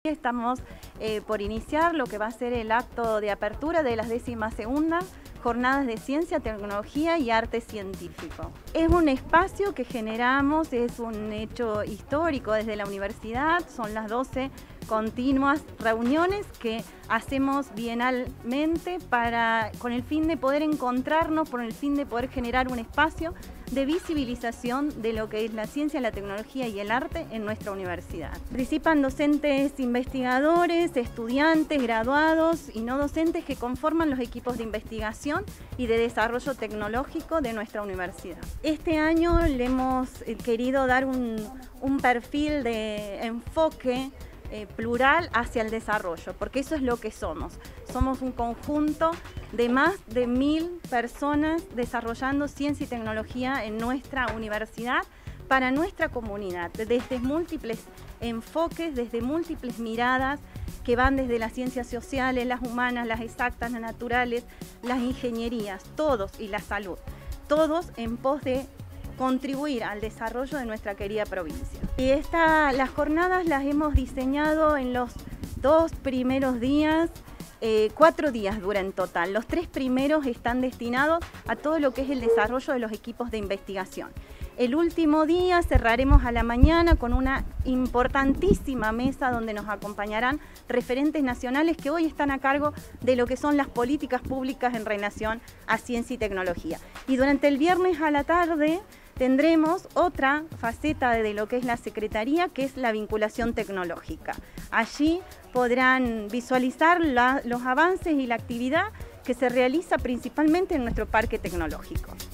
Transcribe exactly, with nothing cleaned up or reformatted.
Estamos eh, por iniciar lo que va a ser el acto de apertura de las décimas segundas Jornadas de Ciencia, Tecnología y Arte Científico. Es un espacio que generamos, es un hecho histórico desde la universidad, son las doce continuas reuniones que hacemos bienalmente para, con el fin de poder encontrarnos, con el fin de poder generar un espacio de visibilización de lo que es la ciencia, la tecnología y el arte en nuestra universidad. Participan docentes investigadores, estudiantes, graduados y no docentes que conforman los equipos de investigación y de desarrollo tecnológico de nuestra universidad. Este año le hemos querido dar un, un perfil de enfoque Eh, plural hacia el desarrollo, porque eso es lo que somos. Somos un conjunto de más de mil personas desarrollando ciencia y tecnología en nuestra universidad para nuestra comunidad, desde múltiples enfoques, desde múltiples miradas que van desde las ciencias sociales, las humanas, las exactas, las naturales, las ingenierías, todos, y la salud, todos en pos de contribuir al desarrollo de nuestra querida provincia. Y esta, las jornadas las hemos diseñado en los dos primeros días, eh, cuatro días dura en total. Los tres primeros están destinados a todo lo que es el desarrollo de los equipos de investigación. El último día cerraremos a la mañana con una importantísima mesa donde nos acompañarán referentes nacionales que hoy están a cargo de lo que son las políticas públicas en relación a ciencia y tecnología. Y durante el viernes a la tarde tendremos otra faceta de lo que es la Secretaría, que es la vinculación tecnológica. Allí podrán visualizar la, los avances y la actividad que se realiza principalmente en nuestro parque tecnológico.